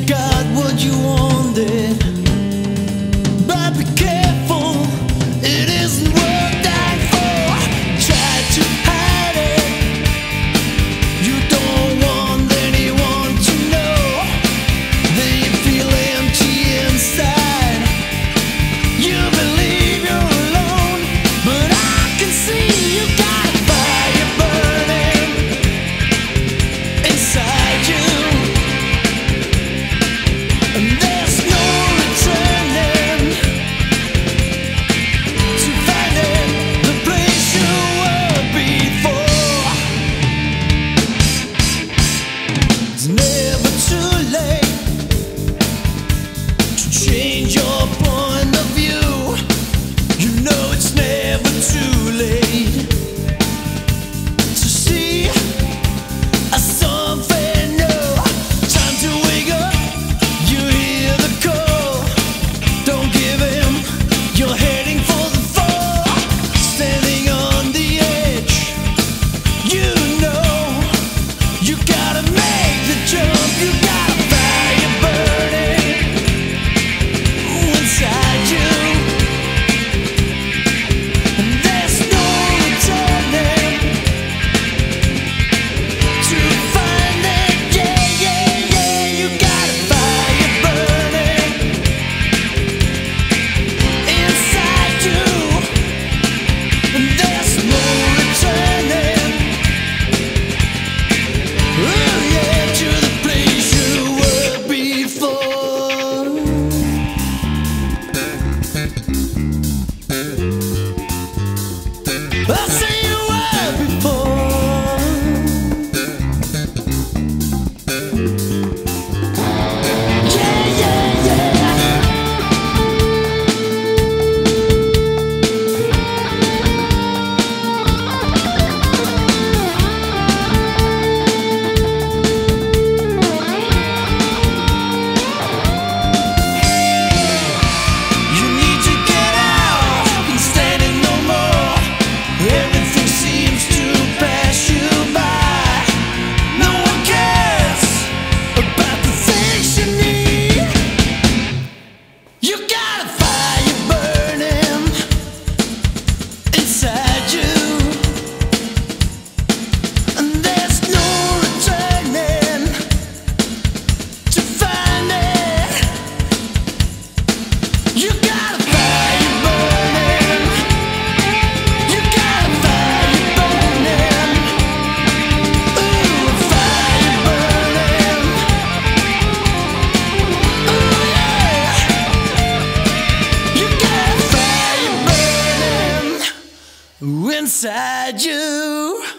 got what you wanted, but be careful, it isn't worth dying for. Try to hide it, you don't want anyone to know that you feel empty inside. You believe you're alone, but I can see you got a fire burning inside you. And there's no returning to finding the place you were before. It's never too late to change your point of view. You know it's never too late to see something new. Time to wake up. You hear the call. Don't give in. You're heading for the fall. Standing on the edge. You know you gotta make the jump. You got a fire burning inside you. And there's no returning to find it. Yeah, yeah, yeah. You got a fire burning inside you. And there's no returning. Oh yeah, to the place you were before. I say you were before. Yeah, yeah, yeah. You need to get out and stand it no more. Everything seems to pass you by. No one cares about the things you need. You got a fire burning inside you, and there's no returning to find it. You got a fire burning. You got a fire burning. Ooh, a fire burning. Ooh, yeah. You got a fire burning inside you.